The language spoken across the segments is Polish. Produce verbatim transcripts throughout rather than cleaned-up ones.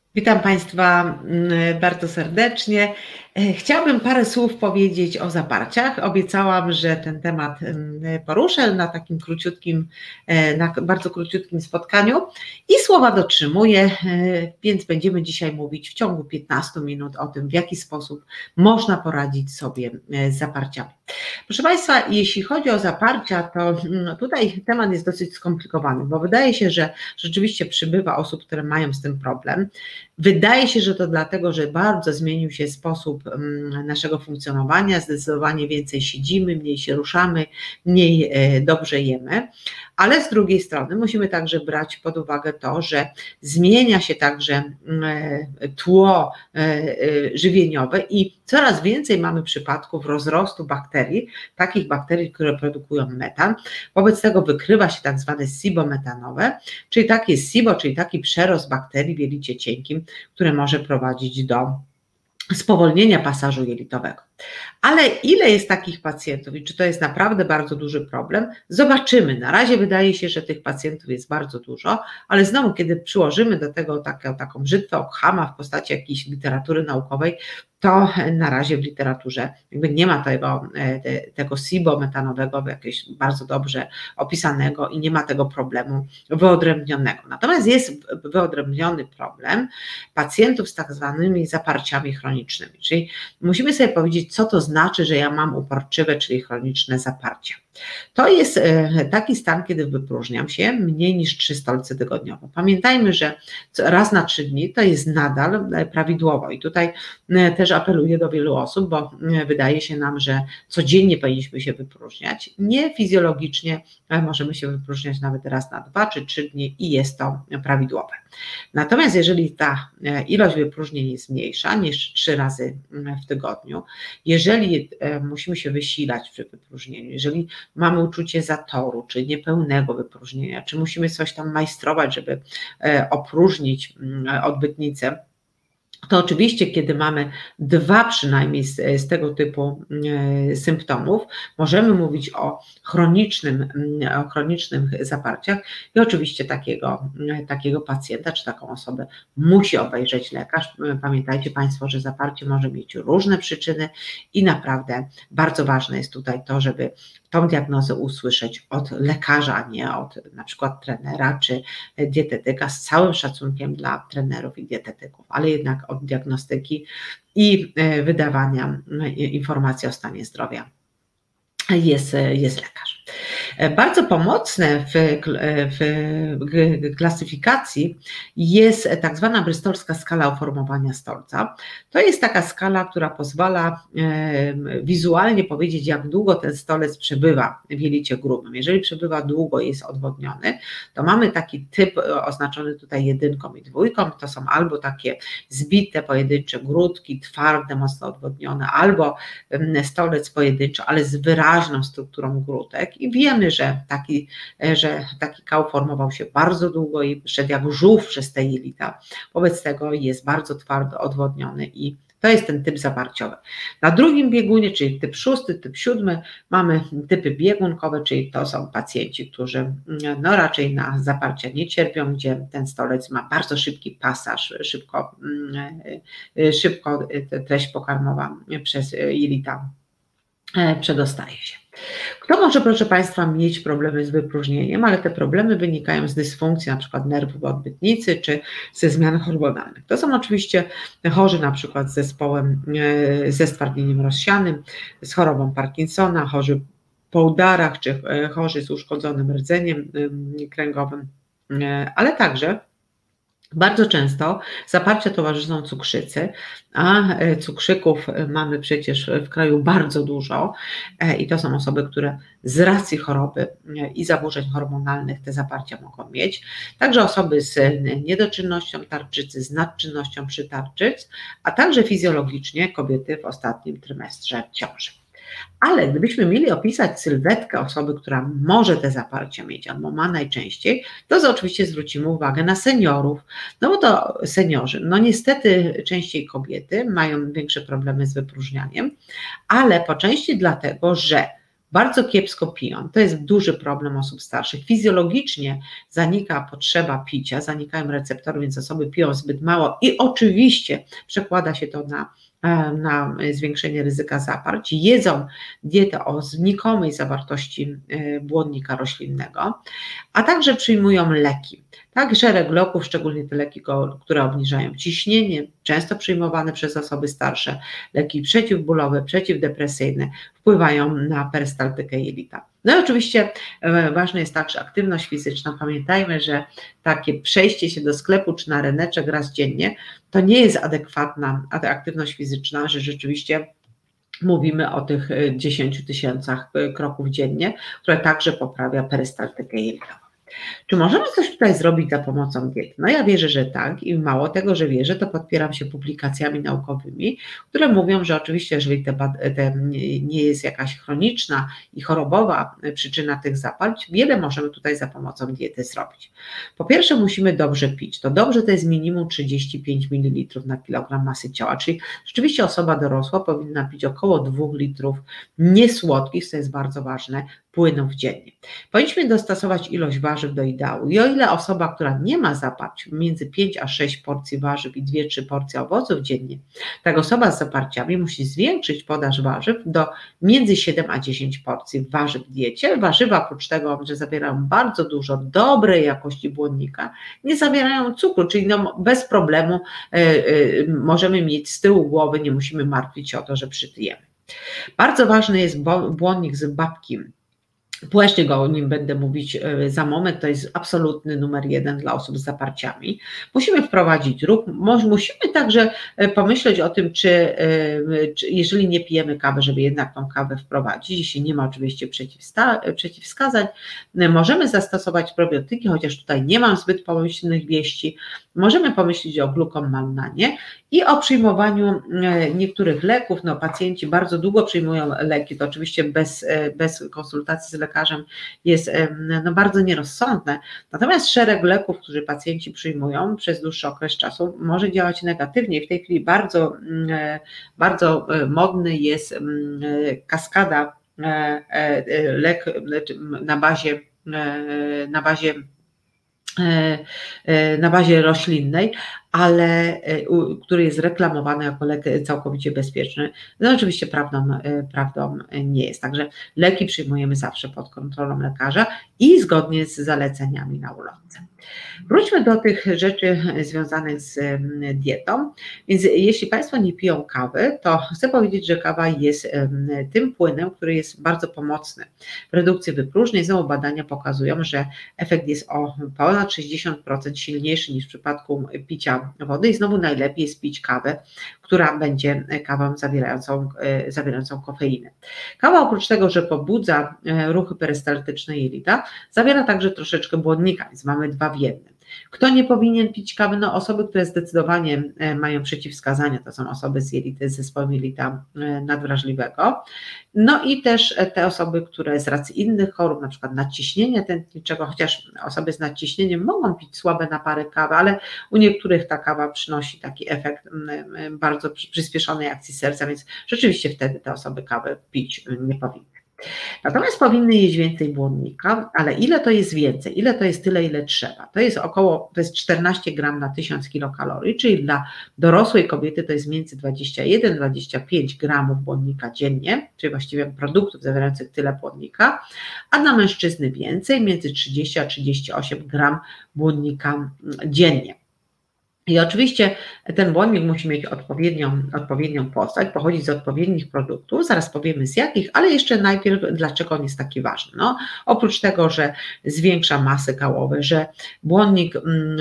Witam Państwa bardzo serdecznie. Chciałabym parę słów powiedzieć o zaparciach. Obiecałam, że ten temat poruszę na takim króciutkim, na bardzo króciutkim spotkaniu i słowa dotrzymuję, więc będziemy dzisiaj mówić w ciągu piętnastu minut o tym, w jaki sposób można poradzić sobie z zaparciami. Proszę Państwa, jeśli chodzi o zaparcia, to tutaj temat jest dosyć skomplikowany, bo wydaje się, że rzeczywiście przybywa osób, które mają z tym problem. Wydaje się, że to dlatego, że bardzo zmienił się sposób naszego funkcjonowania, zdecydowanie więcej siedzimy, mniej się ruszamy, mniej dobrze jemy, ale z drugiej strony musimy także brać pod uwagę to, że zmienia się także tło żywieniowe i coraz więcej mamy przypadków rozrostu bakterii, takich bakterii, które produkują metan. Wobec tego wykrywa się tak zwane SIBO metanowe, czyli takie SIBO, czyli taki przerost bakterii w jelicie cienkim, które może prowadzić do spowolnienia pasażu jelitowego. Ale ile jest takich pacjentów i czy to jest naprawdę bardzo duży problem? Zobaczymy. Na razie wydaje się, że tych pacjentów jest bardzo dużo, ale znowu, kiedy przyłożymy do tego taką, taką brzytwę Ockhama w postaci jakiejś literatury naukowej, to na razie w literaturze jakby nie ma tego, tego SIBO metanowego jakiegoś bardzo dobrze opisanego i nie ma tego problemu wyodrębnionego. Natomiast jest wyodrębniony problem pacjentów z tak zwanymi zaparciami chronicznymi, czyli musimy sobie powiedzieć, co to znaczy, że ja mam uporczywe, czyli chroniczne zaparcia. To jest taki stan, kiedy wypróżniam się mniej niż trzy stolce tygodniowo. Pamiętajmy, że raz na trzy dni to jest nadal prawidłowo i tutaj też apeluję do wielu osób, bo wydaje się nam, że codziennie powinniśmy się wypróżniać. Nie fizjologicznie możemy się wypróżniać nawet raz na dwa czy trzy dni i jest to prawidłowe. Natomiast jeżeli ta ilość wypróżnień jest mniejsza niż trzy razy w tygodniu, jeżeli musimy się wysilać przy wypróżnieniu, jeżeli mamy uczucie zatoru, czy niepełnego wypróżnienia, czy musimy coś tam majstrować, żeby opróżnić odbytnicę, to oczywiście, kiedy mamy dwa przynajmniej z, z tego typu e, symptomów, możemy mówić o chronicznym, o chronicznych zaparciach i oczywiście takiego, takiego pacjenta czy taką osobę musi obejrzeć lekarz. Pamiętajcie Państwo, że zaparcie może mieć różne przyczyny i naprawdę bardzo ważne jest tutaj to, żeby tą diagnozę usłyszeć od lekarza, a nie od na przykład trenera czy dietetyka, z całym szacunkiem dla trenerów i dietetyków, ale jednak od diagnostyki i wydawania informacji o stanie zdrowia jest, jest lekarz. Bardzo pomocne w, w klasyfikacji jest tak zwana brystolska skala uformowania stolca. To jest taka skala, która pozwala wizualnie powiedzieć, jak długo ten stolec przebywa w jelicie grubym. Jeżeli przebywa długo i jest odwodniony, to mamy taki typ oznaczony tutaj jedynką i dwójką. To są albo takie zbite, pojedyncze grudki, twarde, mocno odwodnione, albo stolec pojedynczy, ale z wyraźną strukturą grudek i wiemy, że taki, że taki kał formował się bardzo długo i szedł jak żółw przez te jelita. Wobec tego jest bardzo twardo odwodniony i to jest ten typ zaparciowy. Na drugim biegunie, czyli typ szósty, typ siódmy, mamy typy biegunkowe, czyli to są pacjenci, którzy no raczej na zaparcia nie cierpią, gdzie ten stolec ma bardzo szybki pasaż, szybko, szybko treść pokarmowa przez jelita przedostaje się. Kto może, proszę Państwa, mieć problemy z wypróżnieniem, ale te problemy wynikają z dysfunkcji na przykład nerwów odbytnicy czy ze zmian hormonalnych. To są oczywiście chorzy na przykład z zespołem, ze stwardnieniem rozsianym, z chorobą Parkinsona, chorzy po udarach czy chorzy z uszkodzonym rdzeniem kręgowym, ale także bardzo często zaparcia towarzyszą cukrzycy, a cukrzyków mamy przecież w kraju bardzo dużo i to są osoby, które z racji choroby i zaburzeń hormonalnych te zaparcia mogą mieć. Także osoby z niedoczynnością tarczycy, z nadczynnością przytarczyc, a także fizjologicznie kobiety w ostatnim trymestrze ciąży. Ale gdybyśmy mieli opisać sylwetkę osoby, która może te zaparcia mieć albo ma najczęściej, to oczywiście zwrócimy uwagę na seniorów, no bo to seniorzy, no niestety częściej kobiety mają większe problemy z wypróżnianiem, ale po części dlatego, że bardzo kiepsko piją. To jest duży problem osób starszych. Fizjologicznie zanika potrzeba picia, zanikają receptory, więc osoby piją zbyt mało i oczywiście przekłada się to na na zwiększenie ryzyka zaparć, jedzą dietę o znikomej zawartości błonnika roślinnego, a także przyjmują leki. Tak, szereg leków, szczególnie te leki, które obniżają ciśnienie, często przyjmowane przez osoby starsze, leki przeciwbólowe, przeciwdepresyjne, wpływają na perystaltykę jelita. No i oczywiście ważna jest także aktywność fizyczna. Pamiętajmy, że takie przejście się do sklepu czy na ryneczek raz dziennie to nie jest adekwatna aktywność fizyczna, że rzeczywiście mówimy o tych dziesięciu tysiącach kroków dziennie, które także poprawia perystaltykę jelita. Czy możemy coś tutaj zrobić za pomocą diety? No ja wierzę, że tak i mało tego, że wierzę, to podpieram się publikacjami naukowymi, które mówią, że oczywiście jeżeli te, te nie jest jakaś chroniczna i chorobowa przyczyna tych zaparć, wiele możemy tutaj za pomocą diety zrobić. Po pierwsze musimy dobrze pić. To dobrze to jest minimum trzydzieści pięć mililitrów na kilogram masy ciała, czyli rzeczywiście osoba dorosła powinna pić około dwóch litrów niesłodkich, co jest bardzo ważne, płynów dziennie. Powinniśmy dostosować ilość warzyw do ideału i o ile osoba, która nie ma zaparć, między pięć a sześć porcji warzyw i dwie trzy porcje owoców dziennie, tak osoba z zaparciami musi zwiększyć podaż warzyw do między siedem a dziesięć porcji warzyw w diecie. Warzywa oprócz tego, że zawierają bardzo dużo dobrej jakości błonnika, nie zawierają cukru, czyli no bez problemu yy, yy, możemy mieć z tyłu głowy, nie musimy martwić się o to, że przytyjemy. Bardzo ważny jest błonnik z babki. Właśnie go o nim będę mówić za moment, to jest absolutny numer jeden dla osób z zaparciami. Musimy wprowadzić ruch, musimy także pomyśleć o tym, czy, czy jeżeli nie pijemy kawy, żeby jednak tą kawę wprowadzić, jeśli nie ma oczywiście przeciwwskazań, możemy zastosować probiotyki, chociaż tutaj nie mam zbyt pomyślnych wieści, możemy pomyśleć o glukomalnanie i o przyjmowaniu niektórych leków. No, pacjenci bardzo długo przyjmują leki, to oczywiście bez, bez konsultacji z lekarzem jest no, bardzo nierozsądne. Natomiast szereg leków, które pacjenci przyjmują przez dłuższy okres czasu, może działać negatywnie. W tej chwili bardzo, bardzo modny jest kaskada lek na bazie, na bazie na bazie roślinnej, ale który jest reklamowany jako lek całkowicie bezpieczny. No oczywiście prawdą, prawdą nie jest. Także leki przyjmujemy zawsze pod kontrolą lekarza i zgodnie z zaleceniami na ulotce. Wróćmy do tych rzeczy związanych z dietą. Więc jeśli Państwo nie piją kawy, to chcę powiedzieć, że kawa jest tym płynem, który jest bardzo pomocny w redukcji wypróżnień. Znowu badania pokazują, że efekt jest o ponad sześćdziesiąt procent silniejszy niż w przypadku picia wody i znowu najlepiej jest pić kawę, która będzie kawą zawierającą, zawierającą kofeinę. Kawa oprócz tego, że pobudza ruchy perystaltyczne jelita, zawiera także troszeczkę błonnika, więc mamy dwa w jednym. Kto nie powinien pić kawy? No osoby, które zdecydowanie mają przeciwwskazania, to są osoby z jelity, z zespołem jelita nadwrażliwego. No i też te osoby, które z racji innych chorób, na przykład nadciśnienia tętniczego, chociaż osoby z nadciśnieniem mogą pić słabe napary kawy, ale u niektórych ta kawa przynosi taki efekt bardzo przyspieszonej akcji serca, więc rzeczywiście wtedy te osoby kawę pić nie powinny. Natomiast powinny jeść więcej błonnika, ale ile to jest więcej? Ile to jest tyle, ile trzeba? To jest około, to jest czternaście gram na tysiąc kilokalorii, czyli dla dorosłej kobiety to jest między dwadzieścia jeden do dwudziestu pięciu gramów błonnika dziennie, czyli właściwie produktów zawierających tyle błonnika, a dla mężczyzny więcej, między trzydzieści a trzydzieści osiem gram błonnika dziennie. I oczywiście ten błonnik musi mieć odpowiednią, odpowiednią postać, pochodzić z odpowiednich produktów, zaraz powiemy z jakich, ale jeszcze najpierw dlaczego on jest taki ważny. No, oprócz tego, że zwiększa masy kałowe, że błonnik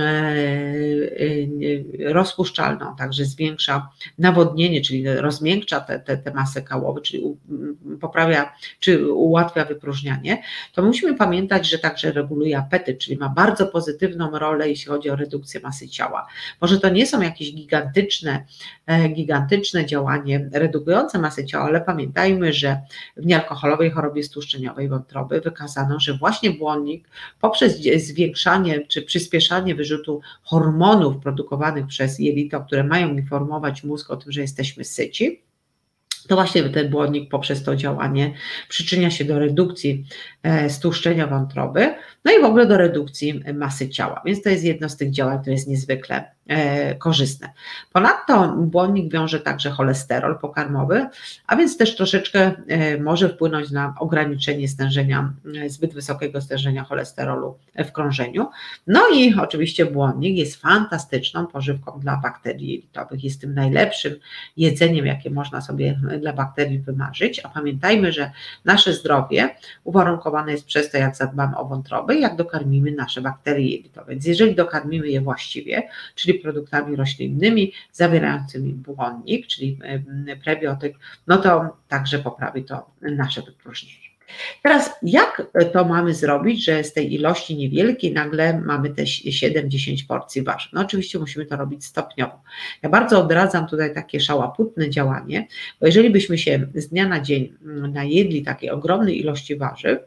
rozpuszczalną, także zwiększa nawodnienie, czyli rozmiękcza te, te, te masy kałowe, czyli poprawia, czy ułatwia wypróżnianie, to musimy pamiętać, że także reguluje apetyt, czyli ma bardzo pozytywną rolę, jeśli chodzi o redukcję masy ciała. Może to nie są jakieś gigantyczne, gigantyczne działanie redukujące masę ciała, ale pamiętajmy, że w niealkoholowej chorobie stłuszczeniowej wątroby wykazano, że właśnie błonnik poprzez zwiększanie czy przyspieszanie wyrzutu hormonów produkowanych przez jelito, które mają informować mózg o tym, że jesteśmy syci, To właśnie ten błonnik poprzez to działanie przyczynia się do redukcji stłuszczenia wątroby, no i w ogóle do redukcji masy ciała, więc to jest jedno z tych działań, które jest niezwykle korzystne. Ponadto błonnik wiąże także cholesterol pokarmowy, a więc też troszeczkę może wpłynąć na ograniczenie stężenia, zbyt wysokiego stężenia cholesterolu w krążeniu. No i oczywiście błonnik jest fantastyczną pożywką dla bakterii jelitowych, jest tym najlepszym jedzeniem, jakie można sobie dla bakterii wymarzyć, a pamiętajmy, że nasze zdrowie uwarunkowane jest przez to, jak zadbamy o wątrobę i jak dokarmimy nasze bakterie jelitowe. Więc jeżeli dokarmimy je właściwie, czyli produktami roślinnymi zawierającymi błonnik, czyli prebiotyk, no to także poprawi to nasze wypróżnienie. Teraz jak to mamy zrobić, że z tej ilości niewielkiej nagle mamy te siedem dziesięć porcji warzyw? No oczywiście musimy to robić stopniowo. Ja bardzo odradzam tutaj takie szałaputne działanie, bo jeżeli byśmy się z dnia na dzień najedli takiej ogromnej ilości warzyw,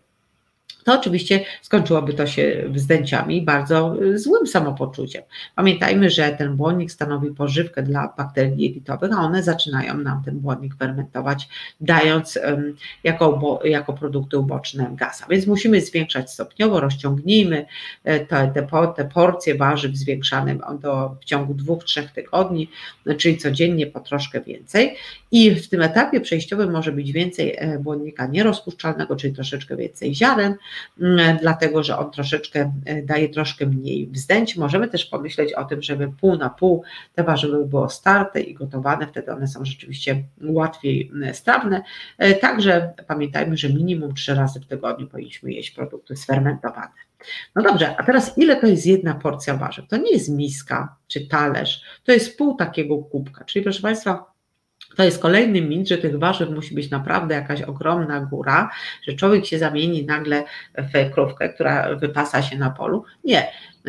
to oczywiście skończyłoby to się wzdęciami i bardzo złym samopoczuciem. Pamiętajmy, że ten błonnik stanowi pożywkę dla bakterii jelitowych, a one zaczynają nam ten błonnik fermentować, dając um, jako, jako produkty uboczne gaz. Więc musimy zwiększać stopniowo, rozciągnijmy te, te, te porcje warzyw zwiększane do, w ciągu dwóch, trzech tygodni, czyli codziennie po troszkę więcej. I w tym etapie przejściowym może być więcej błonnika nierozpuszczalnego, czyli troszeczkę więcej ziaren, dlatego że on troszeczkę daje troszkę mniej wzdęć. Możemy też pomyśleć o tym, żeby pół na pół te warzywa było starte i gotowane, wtedy one są rzeczywiście łatwiej strawne. Także pamiętajmy, że minimum trzy razy w tygodniu powinniśmy jeść produkty sfermentowane. No dobrze, a teraz ile to jest jedna porcja warzyw? To nie jest miska czy talerz, to jest pół takiego kubka, czyli proszę Państwa, to jest kolejny mit, że tych warzyw musi być naprawdę jakaś ogromna góra, że człowiek się zamieni nagle w krówkę, która wypasa się na polu. Nie.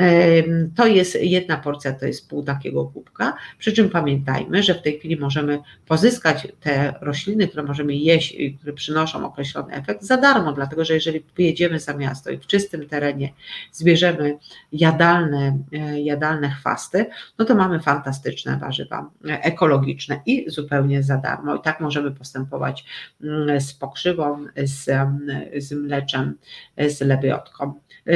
To jest jedna porcja, to jest pół takiego kubka, przy czym pamiętajmy, że w tej chwili możemy pozyskać te rośliny, które możemy jeść i które przynoszą określony efekt za darmo, dlatego że jeżeli wyjedziemy za miasto i w czystym terenie zbierzemy jadalne, jadalne chwasty, no to mamy fantastyczne warzywa ekologiczne i zupełnie za darmo. I tak możemy postępować z pokrzywą, z, z mleczem, z lebiotką.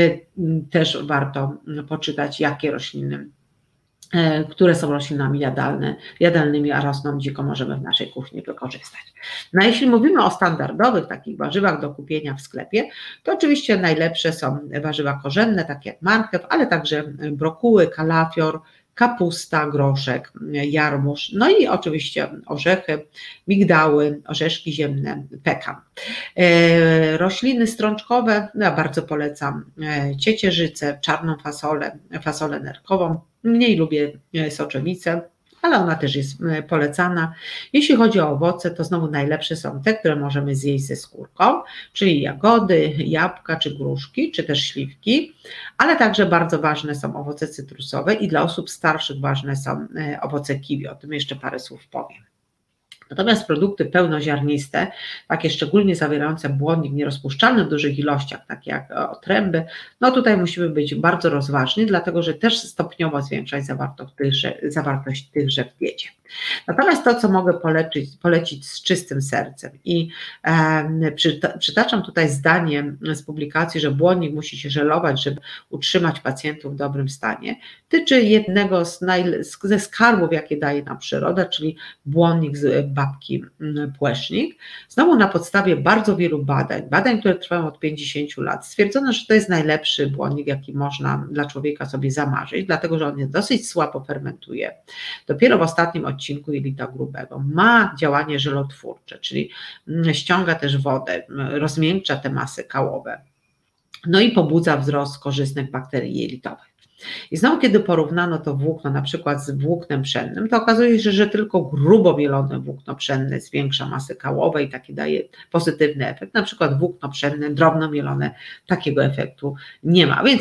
Też warto poczytać, jakie rośliny, które są roślinami jadalne, jadalnymi, a rosną dziko, możemy w naszej kuchni wykorzystać. No a jeśli mówimy o standardowych takich warzywach do kupienia w sklepie, to oczywiście najlepsze są warzywa korzenne, takie jak marchew, ale także brokuły, kalafior, kapusta, groszek, jarmuż, no i oczywiście orzechy, migdały, orzeszki ziemne, pekan. E, rośliny strączkowe, no ja bardzo polecam ciecierzycę, czarną fasolę, fasolę nerkową, mniej lubię soczewicę, ale ona też jest polecana. Jeśli chodzi o owoce, to znowu najlepsze są te, które możemy zjeść ze skórką, czyli jagody, jabłka czy gruszki, czy też śliwki, ale także bardzo ważne są owoce cytrusowe i dla osób starszych ważne są owoce kiwi, o tym jeszcze parę słów powiem. Natomiast produkty pełnoziarniste, takie szczególnie zawierające błonnik nierozpuszczalny w dużych ilościach, takie jak otręby, no tutaj musimy być bardzo rozważni, dlatego że też stopniowo zwiększać zawartość tychże, zawartość tychże w diecie. Natomiast to, co mogę polecić, polecić z czystym sercem i e, przyta, przytaczam tutaj zdanie z publikacji, że błonnik musi się żelować, żeby utrzymać pacjentów w dobrym stanie, tyczy jednego z naj, ze skarbów, jakie daje nam przyroda, czyli błonnik z babki Płesznik. Znowu na podstawie bardzo wielu badań, badań, które trwają od pięćdziesięciu lat, stwierdzono, że to jest najlepszy błonnik, jaki można dla człowieka sobie zamarzyć, dlatego że on jest dosyć słabo fermentuje. Dopiero w ostatnim odcinku jelita grubego ma działanie żelotwórcze, czyli ściąga też wodę, rozmiękcza te masy kałowe, no i pobudza wzrost korzystnych bakterii jelitowych. I znowu, kiedy porównano to włókno na przykład z włóknem pszennym, to okazuje się, że tylko grubo mielone włókno pszenne zwiększa masy kałowe i taki daje pozytywny efekt. Na przykład włókno pszenne drobno mielone takiego efektu nie ma. Więc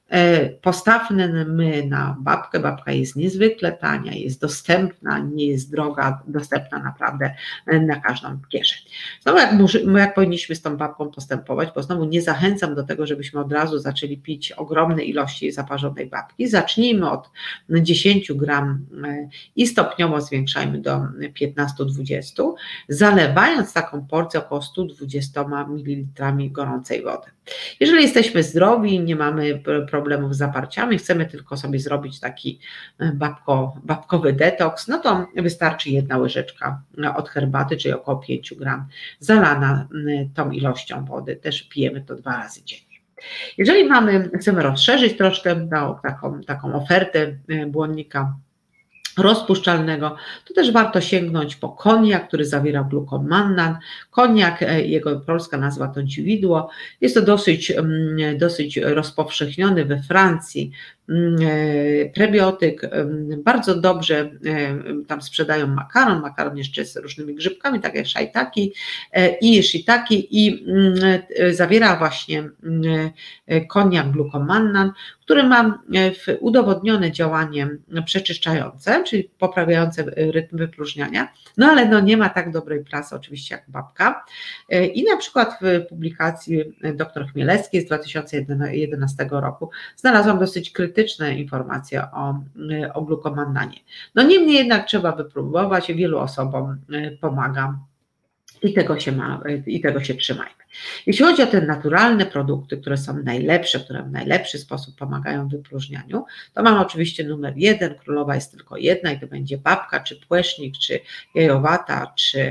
Postawmy na babkę, babka jest niezwykle tania, jest dostępna, nie jest droga, dostępna naprawdę na każdą kieszeń. Znowu jak, jak powinniśmy z tą babką postępować, bo znowu nie zachęcam do tego, żebyśmy od razu zaczęli pić ogromne ilości zaparzonej babki. Zacznijmy od dziesięć gram i stopniowo zwiększajmy do piętnastu do dwudziestu, zalewając taką porcję około sto dwadzieścia mililitrów gorącej wody. Jeżeli jesteśmy zdrowi, nie mamy problemów z zaparciami, chcemy tylko sobie zrobić taki babko, babkowy detoks, no to wystarczy jedna łyżeczka od herbaty, czyli około pięć gram, zalana tą ilością wody, też pijemy to dwa razy dziennie. Jeżeli mamy, chcemy rozszerzyć troszkę taką, taką ofertę błonnika rozpuszczalnego, to też warto sięgnąć po koniak, który zawiera glukomannan. Koniak, jego polska nazwa to dziwidło, jest to dosyć, dosyć rozpowszechniony we Francji prebiotyk, bardzo dobrze tam sprzedają makaron, makaron jeszcze z różnymi grzybkami, tak jak shiitaki i shiitaki i zawiera właśnie koniak glukomannan, który ma udowodnione działanie przeczyszczające, czyli poprawiające rytm wypróżniania, no ale no nie ma tak dobrej prasy oczywiście jak babka. I na przykład w publikacji dr Chmielewskiej z dwa tysiące jedenastego roku znalazłam dosyć krytyczne informacje o, o glukomannanie. No niemniej jednak trzeba wypróbować, wielu osobom pomaga i tego się ma, i tego się trzymajmy. Jeśli chodzi o te naturalne produkty, które są najlepsze, które w najlepszy sposób pomagają w wypróżnianiu, to mam oczywiście numer jeden, królowa jest tylko jedna i to będzie babka, czy płesznik, czy jajowata, czy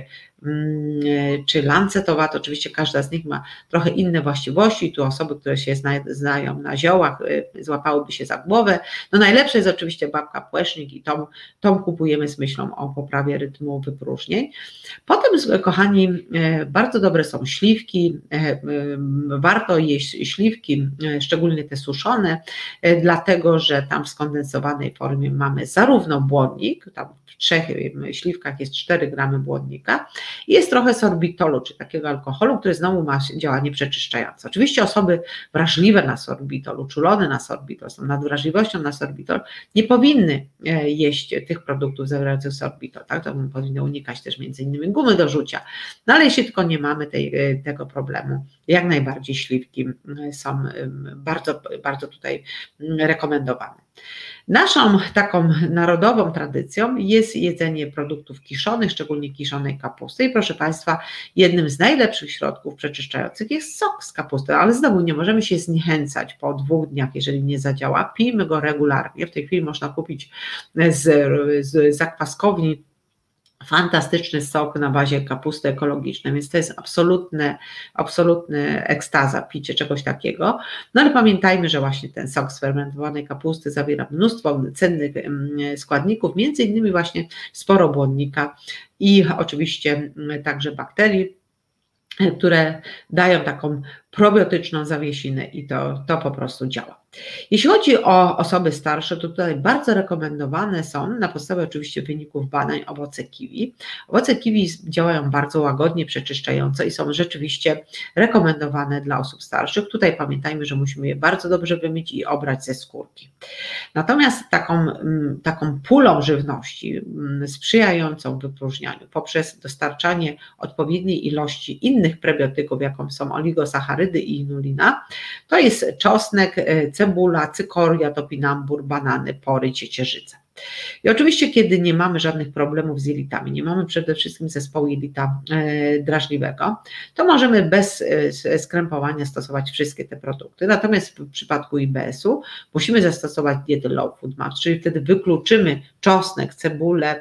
czy lancetowata, oczywiście każda z nich ma trochę inne właściwości, tu osoby, które się znają na ziołach, złapałyby się za głowę. No najlepsze jest oczywiście babka płesznik i tą, tą kupujemy z myślą o poprawie rytmu wypróżnień. Potem, kochani, bardzo dobre są śliwki, warto jeść śliwki, szczególnie te suszone, dlatego że tam w skondensowanej formie mamy zarówno błonnik, tam w trzech śliwkach jest cztery gramy błonnika, jest trochę sorbitolu, czy takiego alkoholu, który znowu ma działanie przeczyszczające. Oczywiście osoby wrażliwe na sorbitol, uczulone na sorbitol, są nad wrażliwością na sorbitol, nie powinny jeść tych produktów zawierających sorbitol, tak? To powinny unikać też między innymi gumy do rzucia. No ale jeśli tylko nie mamy tej, tego problemu, jak najbardziej śliwki są bardzo, bardzo tutaj rekomendowane. Naszą taką narodową tradycją jest jedzenie produktów kiszonych, szczególnie kiszonej kapusty i proszę Państwa, jednym z najlepszych środków przeczyszczających jest sok z kapusty, ale znowu nie możemy się zniechęcać po dwóch dniach, jeżeli nie zadziała, pijmy go regularnie, w tej chwili można kupić z, z zakwaskowni fantastyczny sok na bazie kapusty ekologicznej, więc to jest absolutne, absolutne ekstaza, picie czegoś takiego. No ale pamiętajmy, że właśnie ten sok z fermentowanej kapusty zawiera mnóstwo cennych składników, między innymi właśnie sporo błonnika i oczywiście także bakterii, które dają taką probiotyczną zawiesinę i to, to po prostu działa. Jeśli chodzi o osoby starsze, to tutaj bardzo rekomendowane są, na podstawie oczywiście wyników badań, owoce kiwi. Owoce kiwi działają bardzo łagodnie, przeczyszczająco i są rzeczywiście rekomendowane dla osób starszych. Tutaj pamiętajmy, że musimy je bardzo dobrze wymyć i obrać ze skórki. Natomiast taką, taką pulą żywności sprzyjającą wypróżnianiu poprzez dostarczanie odpowiedniej ilości innych prebiotyków, jaką są oligosacharydy i inulina, to jest czosnek, cebula, cykoria, topinambur, banany, pory, ciecierzyca. I oczywiście, kiedy nie mamy żadnych problemów z jelitami, nie mamy przede wszystkim zespołu jelita drażliwego, to możemy bez skrępowania stosować wszystkie te produkty. Natomiast w przypadku I B S u musimy zastosować dietę Low Food Maps, czyli wtedy wykluczymy czosnek, cebulę,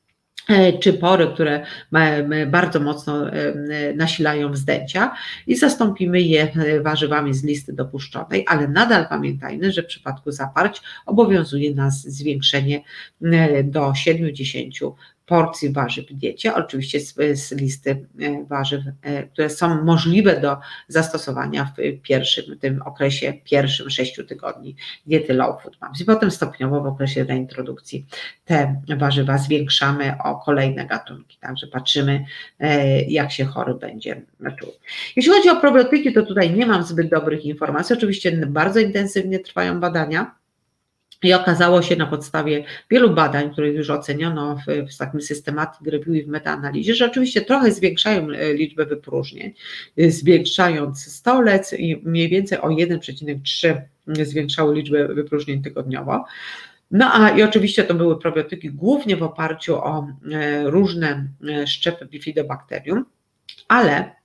czy pory, które bardzo mocno nasilają wzdęcia i zastąpimy je warzywami z listy dopuszczonej, ale nadal pamiętajmy, że w przypadku zaparć obowiązuje nas zwiększenie do siedmiu do dziesięciu porcji warzyw w diecie, oczywiście z, z listy warzyw, które są możliwe do zastosowania w pierwszym, tym okresie pierwszym sześciu tygodni diety Low Food Moms. I potem stopniowo w okresie reintrodukcji te warzywa zwiększamy o kolejne gatunki, także patrzymy, jak się chory będzie czuł. Jeśli chodzi o probiotyki, to tutaj nie mam zbyt dobrych informacji, oczywiście bardzo intensywnie trwają badania. I okazało się na podstawie wielu badań, których już oceniono w, w takim systematic review i w metaanalizie, że oczywiście trochę zwiększają liczbę wypróżnień, zwiększając stolec i mniej więcej o jeden przecinek trzy zwiększały liczbę wypróżnień tygodniowo. No a i oczywiście to były probiotyki głównie w oparciu o różne szczepy bifidobakterium, ale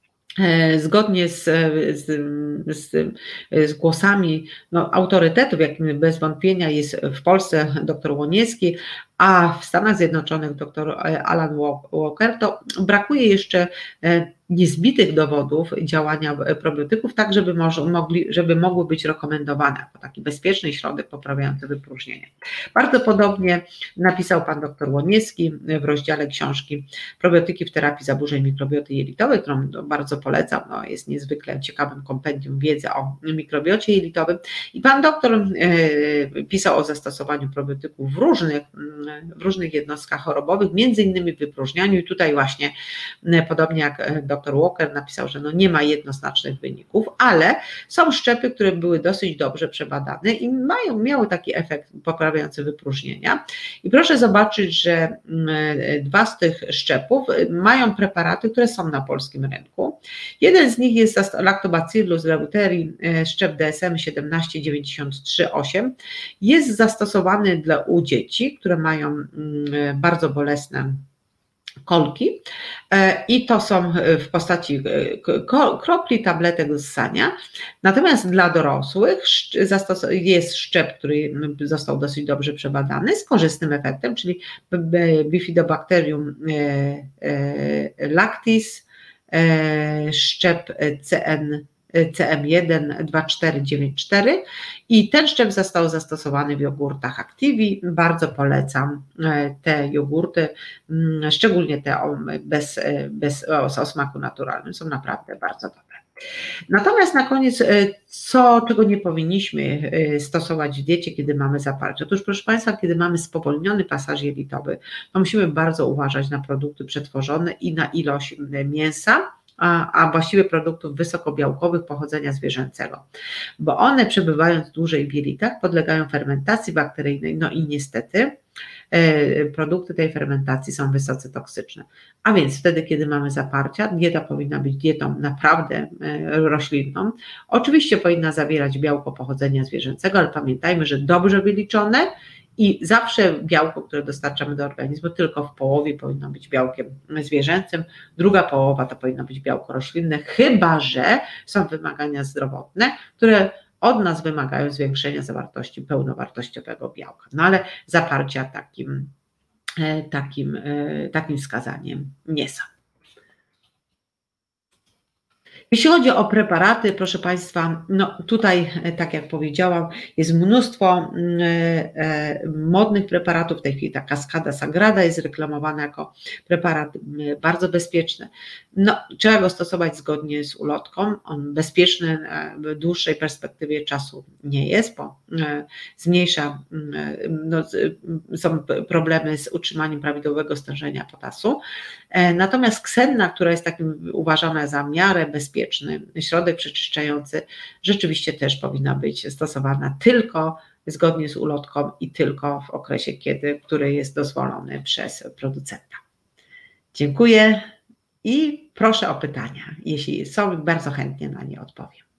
zgodnie z, z, z, z głosami no, autorytetów, jakim bez wątpienia jest w Polsce dr Łoniewski, a w Stanach Zjednoczonych dr Alan Walker, to brakuje jeszcze niezbitych dowodów działania probiotyków, tak żeby, może, mogli, żeby mogły być rekomendowane jako taki bezpieczny środek poprawiający wypróżnienie. Bardzo podobnie napisał pan dr Łoniewski w rozdziale książki Probiotyki w terapii zaburzeń mikrobioty jelitowej, którą bardzo polecam, no, jest niezwykle ciekawym kompendium wiedzy o mikrobiocie jelitowym i pan doktor e, pisał o zastosowaniu probiotyków w różnych, w różnych jednostkach chorobowych, między innymi w wypróżnianiu i tutaj właśnie podobnie jak dr Walker napisał, że no nie ma jednoznacznych wyników, ale są szczepy, które były dosyć dobrze przebadane i mają, miały taki efekt poprawiający wypróżnienia. I proszę zobaczyć, że dwa z tych szczepów mają preparaty, które są na polskim rynku. Jeden z nich jest Lactobacillus reuteri, szczep D S M siedemnaście dziewięćdziesiąt trzy osiem. Jest zastosowany dla u dzieci, które mają bardzo bolesne kolki i to są w postaci kropli, tabletek do ssania. Natomiast dla dorosłych jest szczep, który został dosyć dobrze przebadany z korzystnym efektem, czyli Bifidobacterium lactis, szczep C N C M jeden dwa cztery dziewięć cztery i ten szczep został zastosowany w jogurtach Activi. Bardzo polecam te jogurty, szczególnie te bez, bez, o smaku naturalnym, są naprawdę bardzo dobre. Natomiast na koniec, co, czego nie powinniśmy stosować w diecie, kiedy mamy zaparcie? Otóż proszę Państwa, kiedy mamy spowolniony pasaż jelitowy, to musimy bardzo uważać na produkty przetworzone i na ilość mięsa, A, a właściwie produktów wysokobiałkowych pochodzenia zwierzęcego, bo one przebywając dłużej w jelitach podlegają fermentacji bakteryjnej, no i niestety e, produkty tej fermentacji są wysoce toksyczne. A więc wtedy, kiedy mamy zaparcia, dieta powinna być dietą naprawdę e, roślinną. Oczywiście powinna zawierać białko pochodzenia zwierzęcego, ale pamiętajmy, że dobrze wyliczone i zawsze białko, które dostarczamy do organizmu, tylko w połowie powinno być białkiem zwierzęcym, druga połowa to powinno być białko roślinne, chyba że są wymagania zdrowotne, które od nas wymagają zwiększenia zawartości pełnowartościowego białka. No ale zaparcia takim, takim, takim wskazaniem nie są. Jeśli chodzi o preparaty, proszę Państwa, no tutaj, tak jak powiedziałam, jest mnóstwo modnych preparatów. W tej chwili ta Cascada Sagrada jest reklamowana jako preparat bardzo bezpieczny. No, trzeba go stosować zgodnie z ulotką. On bezpieczny w dłuższej perspektywie czasu nie jest, bo zmniejsza, no, są problemy z utrzymaniem prawidłowego stężenia potasu. Natomiast Ksenna, która jest takim uważana za miarę bezpieczny środek przeczyszczający, rzeczywiście też powinna być stosowana tylko zgodnie z ulotką i tylko w okresie, kiedy, który jest dozwolony przez producenta. Dziękuję i proszę o pytania. Jeśli są, bardzo chętnie na nie odpowiem.